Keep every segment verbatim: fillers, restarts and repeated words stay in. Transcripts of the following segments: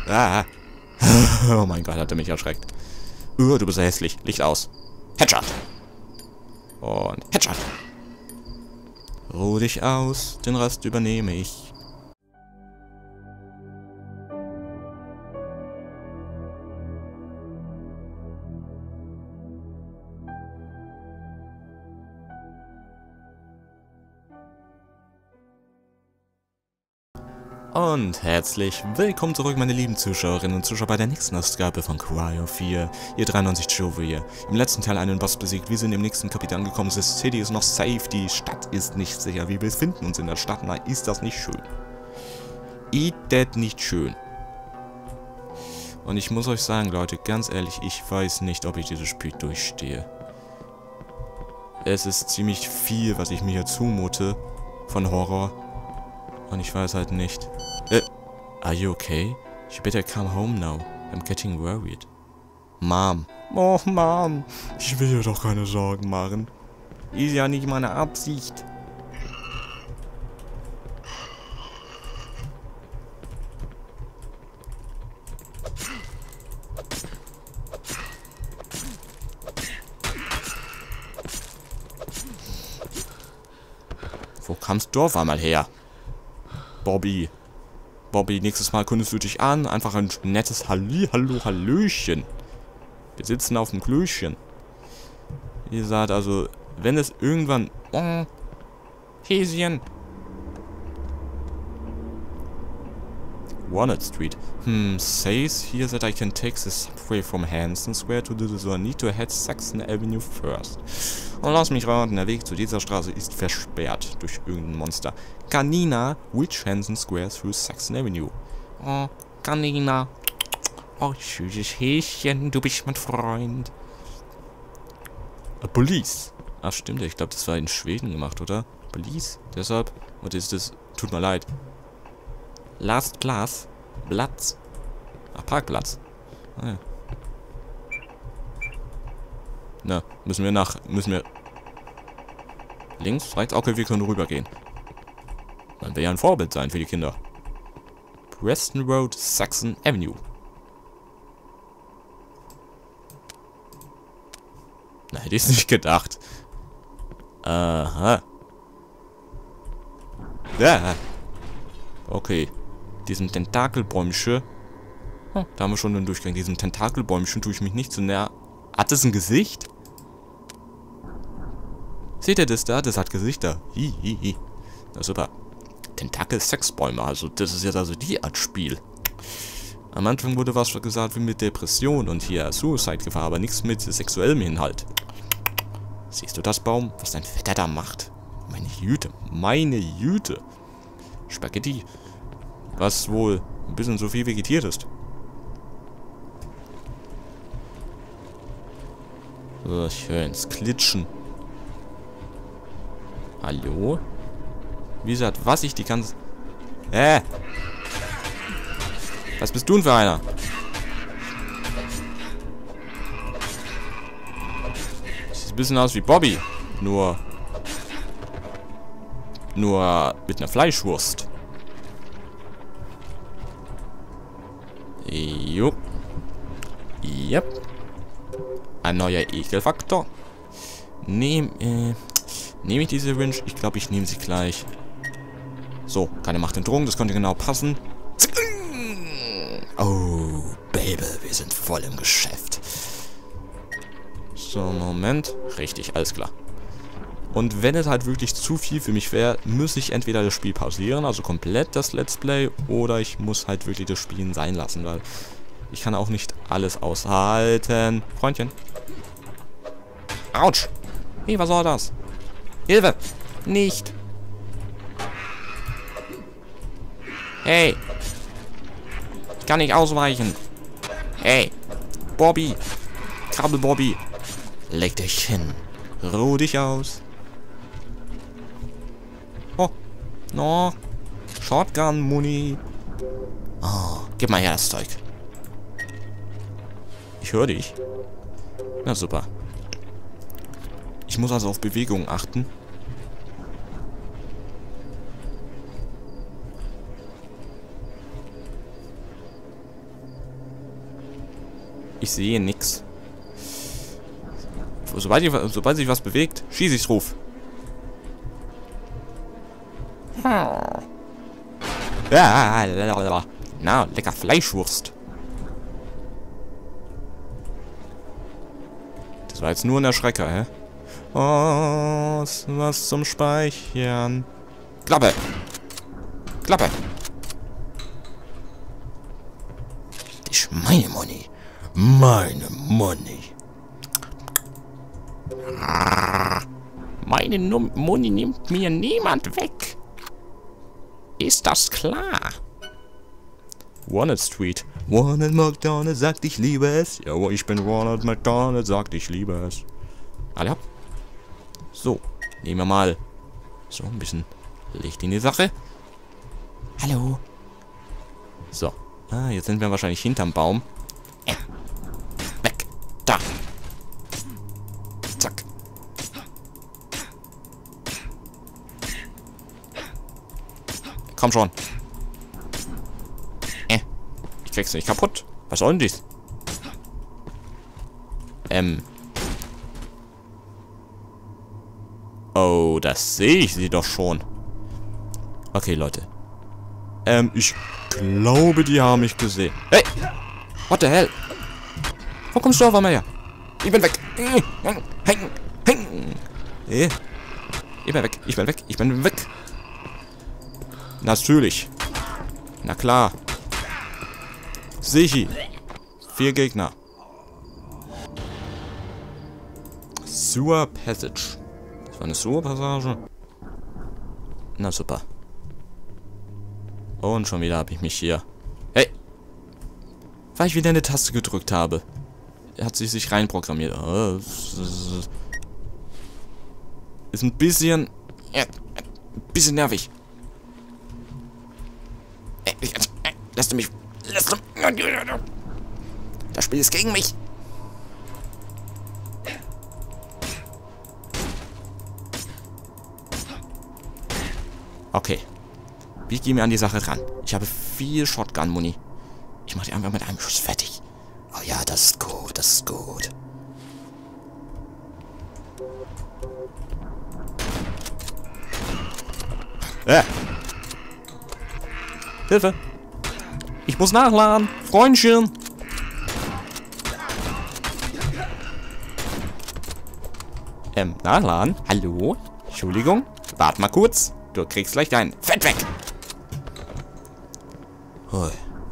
Ah. Oh mein Gott, hat er mich erschreckt. Uh, du bist ja hässlich. Licht aus. Headshot. Und Headshot. Ruh dich aus, den Rest übernehme ich. Und herzlich willkommen zurück, meine lieben Zuschauerinnen und Zuschauer, bei der nächsten Ausgabe von Cryo vier. Ihr dreiundneunzig Joe hier. Im letzten Teil einen Boss besiegt, wir sind im nächsten Kapitel angekommen. Das City ist noch safe, die Stadt ist nicht sicher. Wir befinden uns in der Stadt, na, ist das nicht schön. Ist das nicht schön. Und ich muss euch sagen, Leute, ganz ehrlich, ich weiß nicht, ob ich dieses Spiel durchstehe. Es ist ziemlich viel, was ich mir hier zumute von Horror. Und ich weiß halt nicht. Äh, are you okay? You better come home now. I'm getting worried. Mom. Oh, Mom. Ich will dir doch keine Sorgen machen. Ist ja nicht meine Absicht. Wo kamst du auf einmal her? Bobby. Bobby, nächstes Mal kündigst du dich an. Einfach ein nettes Halli, Hallo, Hallöchen. Wir sitzen auf dem Klößchen. Wie gesagt, also, wenn es irgendwann... Oh, Häschen. Walnut Street. Hmm, says here that I can take the subway from Hanson Square to do this, so I need to head Saxon Avenue first. Und lass mich raten, der Weg zu dieser Straße ist versperrt durch irgendein Monster. Canina, which Hanson Square through Saxon Avenue? Oh, Canina. Oh, süßes Häschen, du bist mein Freund. A Police. Ach, stimmt, ich glaube, das war in Schweden gemacht, oder? Police? Deshalb? Und ist das... Tut mir leid. Last Class. Platz. Ach, Parkplatz. Ah, ja. Na, müssen wir nach... Müssen wir... Links? Rechts? Okay, wir können rübergehen. Man will ja ein Vorbild sein für die Kinder. Preston Road, Saxon Avenue. Na, hätte ich es nicht gedacht. Aha. Ja. Okay. Diesem Tentakelbäumchen. Hm, da haben wir schon den Durchgang. Diesem Tentakelbäumchen tue ich mich nicht zu näher. Hat es ein Gesicht? Seht ihr das da? Das hat Gesichter. Hi, hi, hi. Na super. Tentakel-Sexbäume. Also, das ist jetzt also die Art Spiel. Am Anfang wurde was gesagt wie mit Depression und hier Suicide-Gefahr, aber nichts mit sexuellem Inhalt. Siehst du das, Baum? Was dein Vetter da macht? Meine Jüte. Meine Jüte. Spaghetti. Was wohl ein bisschen so viel vegetiert ist. So, schönes Klitschen. Hallo? Wie gesagt, was ich die ganze... Hä? Was bist du denn für einer? Sieht ein bisschen aus wie Bobby. Nur... Nur mit einer Fleischwurst. Jupp. Yep. Ein neuer Ekelfaktor. Nehm, äh, nehme ich diese Wrench? Ich glaube, ich nehme sie gleich. So, keine Macht in Drogen, das könnte genau passen. Oh, Baby, wir sind voll im Geschäft. So, Moment. Richtig, alles klar. Und wenn es halt wirklich zu viel für mich wäre, muss ich entweder das Spiel pausieren, also komplett das Let's Play, oder ich muss halt wirklich das Spielen sein lassen, weil ich kann auch nicht alles aushalten. Freundchen. Autsch. Hey, was soll das? Hilfe. Nicht. Hey. Ich kann nicht ausweichen. Hey. Bobby. Krabbel Bobby. Leg dich hin. Ruh dich aus. Oh. No. Shotgun-Muni. Oh, gib mal her das Zeug. Ich höre dich. Na super. Ich muss also auf Bewegung achten. Ich sehe nix. Sobald, ich, sobald sich was bewegt, schieße ich drauf. Ja, na, lecker Fleischwurst. Das war jetzt nur ein Erschrecker, hä? Oh, was zum Speichern. Klappe! Klappe! Das ist meine Money. Meine Money. Meine Num Money nimmt mir niemand weg. Ist das klar? Walnut Street. Ronald McDonald sagt, ich liebe es. Ja, ich bin Ronald McDonald, sagt, ich liebe es. Alle ab. So, nehmen wir mal so ein bisschen Licht in die Sache. Hallo. So. Ah, jetzt sind wir wahrscheinlich hinterm Baum. Ja. Weg. Da. Zack. Komm schon. Äh. Ich krieg's nicht kaputt. Was soll denn dies? Ähm. Oh, das sehe ich sie doch schon. Okay, Leute. Ähm, ich glaube, die haben mich gesehen. Hey! What the hell? Wo kommst du auf einmal her? Ich bin weg. Ich bin weg. Ich bin weg. Ich bin weg. Natürlich. Na klar. Sichi. Vier Gegner. Sewer Passage. Das war eine Sewer-Passage. Na super. Und schon wieder habe ich mich hier... Hey! Weil ich wieder eine Taste gedrückt habe. Hat sie sich reinprogrammiert. Oh, ist ein bisschen... Ja, ein bisschen nervig. Lässt du mich... Lässt du... Das Spiel ist gegen mich. Okay. Wie gehen wir an die Sache ran? Ich habe viel Shotgun-Muni. Ich mache die einfach mit einem Schuss fertig. Oh ja, das ist gut, das ist gut. Äh. Hilfe! Ich muss nachladen! Freundchen! Ähm, nachladen? Hallo? Entschuldigung? Warte mal kurz. Du kriegst gleich dein Fett weg! Hui.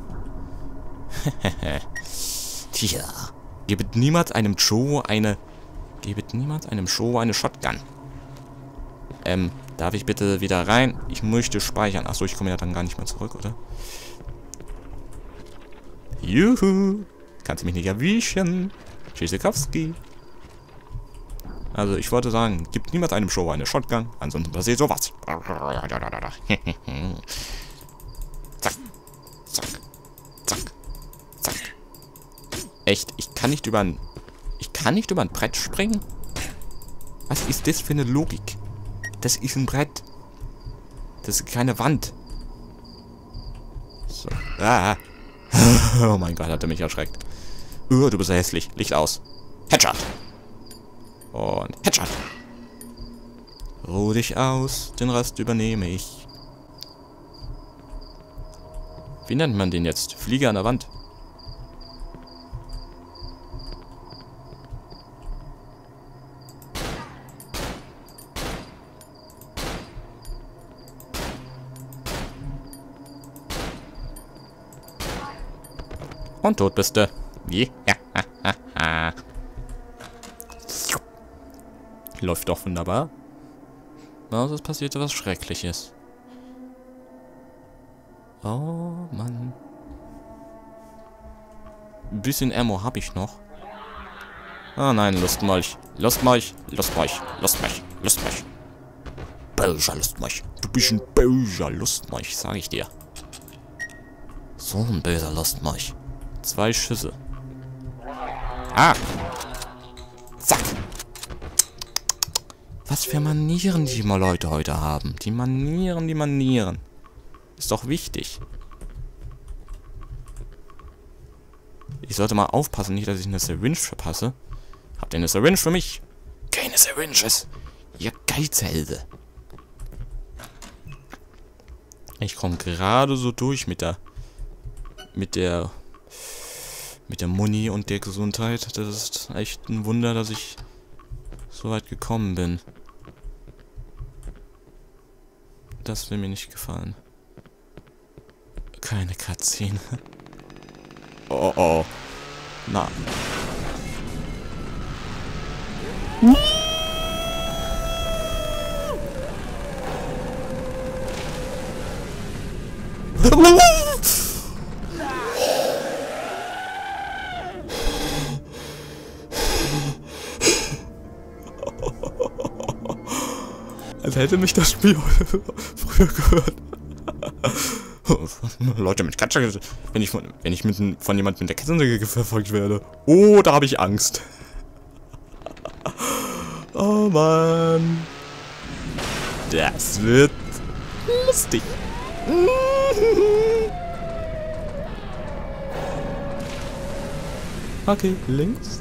Tja. Gebet niemals einem Joe eine... Gebet niemals einem Joe eine Shotgun. Ähm, darf ich bitte wieder rein? Ich möchte speichern. Achso, ich komme ja dann gar nicht mehr zurück, oder? Juhu. Kannst du mich nicht erwischen? Tschüssikowski. Also, ich wollte sagen, gibt niemals einem Show eine Shotgun, ansonsten passiert sowas. Zack. Zack. Zack. Zack. Echt, ich kann nicht über ein... Ich kann nicht über ein Brett springen? Was ist das für eine Logik? Das ist ein Brett. Das ist keine Wand. So. Ah. Oh mein Gott, hat er mich erschreckt. Uh, du bist ja hässlich. Licht aus. Headshot. Und Headshot. Ruh dich aus, den Rest übernehme ich. Wie nennt man den jetzt? Flieger an der Wand. Und tot bist du. Yeah. Läuft doch wunderbar. Also es passiert was Schreckliches. Oh Mann. Ein bisschen Ammo habe ich noch. Ah nein, Lustmolch. Lustmolch. Lustmolch. Lustmolch. Lustmolch. Böser Lustmolch. Du bist ein böser Lustmolch, sag ich dir. So ein böser Lustmolch. Zwei Schüsse. Ah! Zack! Was für Manieren die mal Leute heute haben. Die Manieren, die Manieren. Ist doch wichtig. Ich sollte mal aufpassen, nicht, dass ich eine Syringe verpasse. Habt ihr eine Syringe für mich? Keine Syringes. Ihr Geizhälse. Ich komme gerade so durch mit der... Mit der... Mit der Muni und der Gesundheit. Das ist echt ein Wunder, dass ich so weit gekommen bin. Das will mir nicht gefallen. Keine Cutscene. Oh oh. Na. Als hätte mich das Spiel früher gehört. Leute mit Katze, wenn ich von, wenn ich mit, von jemandem mit der Kettensäge verfolgt werde. Oh, da habe ich Angst. Oh Mann. Das wird lustig. Okay, links.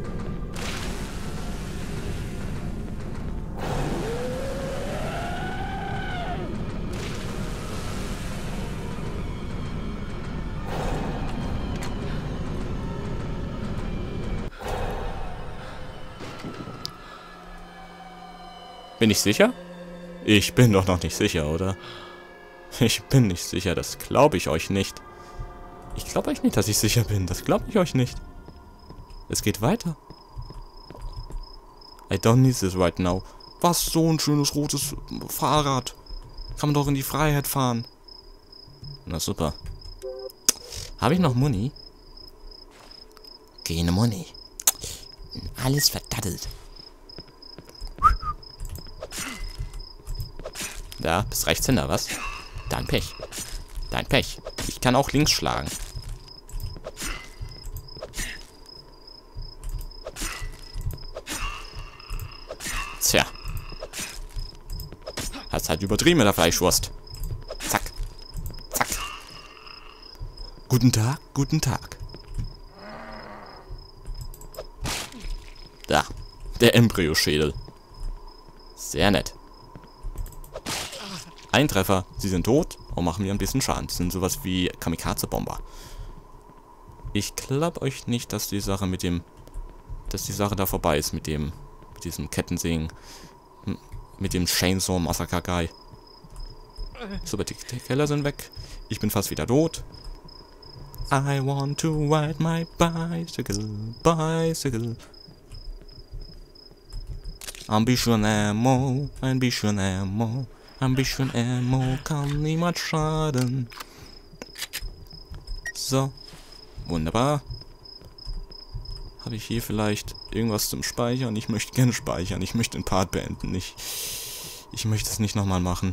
Bin ich sicher? Ich bin doch noch nicht sicher, oder? Ich bin nicht sicher, das glaube ich euch nicht. Ich glaube euch nicht, dass ich sicher bin. Das glaube ich euch nicht. Es geht weiter. I don't need this right now. Was, so ein schönes rotes Fahrrad? Kann man doch in die Freiheit fahren. Na super. Habe ich noch Muni? Keine Muni. Alles verdattelt. Da, bist Rechtshänder, was? Dein Pech. Dein Pech. Ich kann auch links schlagen. Tja. Hast halt übertrieben mit der Fleischwurst. Zack. Zack. Guten Tag, guten Tag. Da. Der Embryoschädel. Sehr nett. Ein Treffer, sie sind tot und machen mir ein bisschen Schaden. Das sind sowas wie Kamikaze-Bomber. Ich glaube euch nicht, dass die Sache mit dem... Dass die Sache da vorbei ist mit dem... Mit diesem Kettensägen. Mit dem Chainsaw Massacre Guy. Super, die Keller sind weg. Ich bin fast wieder tot. I want to ride my bicycle, bicycle. Ambition Ammo, Ambition Ammo. Ein bisschen Ammo kann niemand schaden. So. Wunderbar. Habe ich hier vielleicht irgendwas zum Speichern? Ich möchte gerne speichern. Ich möchte den Part beenden. Ich, ich möchte es nicht nochmal machen.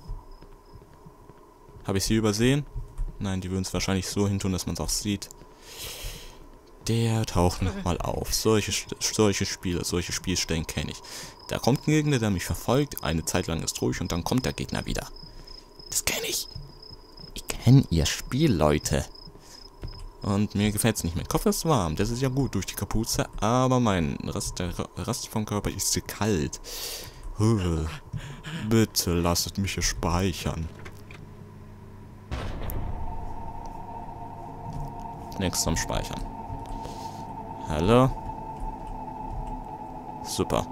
Habe ich sie übersehen? Nein, die würden es wahrscheinlich so hin tun, dass man es auch sieht. Der taucht nochmal auf. Solche, solche Spiele, solche Spielstellen kenne ich. Da kommt ein Gegner, der mich verfolgt. Eine Zeit lang ist ruhig und dann kommt der Gegner wieder. Das kenne ich. Ich kenne ihr Spiel, Leute. Und mir gefällt es nicht. Mein Kopf ist warm. Das ist ja gut durch die Kapuze. Aber mein Rest, der Rest vom Körper ist zu kalt. Huh. Bitte lasst mich hier speichern. Nichts zum Speichern. Hallo? Super.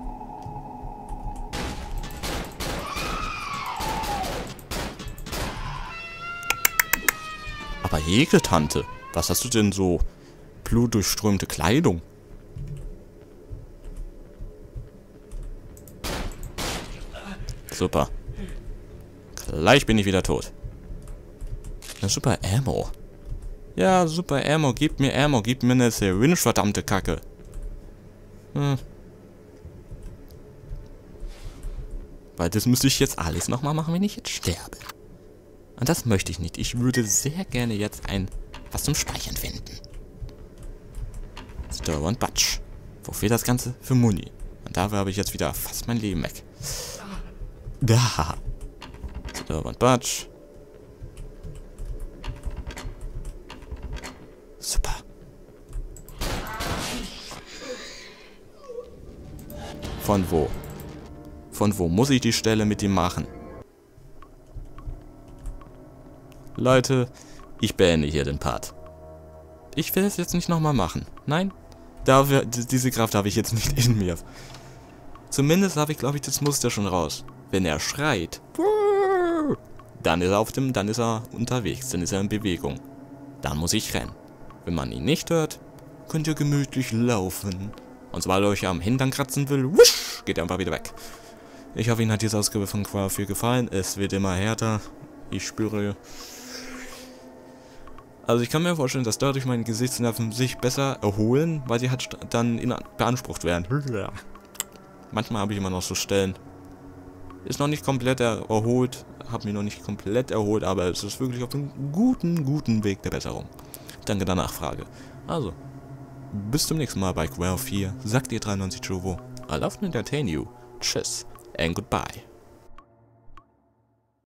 Aber Jägertante, was hast du denn so blutdurchströmte Kleidung? Super. Gleich bin ich wieder tot. Na, super Ammo. Ja, super Ammo. Gib mir Ammo. Gib mir eine Syringe, verdammte Kacke. Hm. Weil das müsste ich jetzt alles nochmal machen, wenn ich jetzt sterbe. Und das möchte ich nicht. Ich würde sehr gerne jetzt ein was zum Speichern finden. Stir und Batsch. Wofür das Ganze? Für Muni. Und dafür habe ich jetzt wieder fast mein Leben weg. Da. Stir und Batsch. Super. Von wo? Von wo muss ich die Stelle mit ihm machen? Leute, ich beende hier den Part. Ich will es jetzt nicht nochmal machen. Nein, dafür, diese Kraft habe ich jetzt nicht in mir. Zumindest habe ich, glaube ich, das Muster schon raus. Wenn er schreit, dann ist er auf dem, dann ist er unterwegs, dann ist er in Bewegung. Dann muss ich rennen. Wenn man ihn nicht hört, könnt ihr gemütlich laufen. Und sobald ihr euch am Hintern kratzen will, wusch, geht er einfach wieder weg. Ich hoffe, Ihnen hat diese Ausgabe von Qual vier gefallen. Es wird immer härter. Ich spüre... Also ich kann mir vorstellen, dass dadurch meine Gesichtsnerven sich besser erholen, weil sie halt dann in, beansprucht werden. Manchmal habe ich immer noch so Stellen. Ist noch nicht komplett erholt, habe mich noch nicht komplett erholt, aber es ist wirklich auf einem guten, guten Weg der Besserung. Danke der Nachfrage. Also, bis zum nächsten Mal bei Qual vier. Sagt ihr dreiundneunzig Jovo. I love to entertain you. Tschüss and goodbye.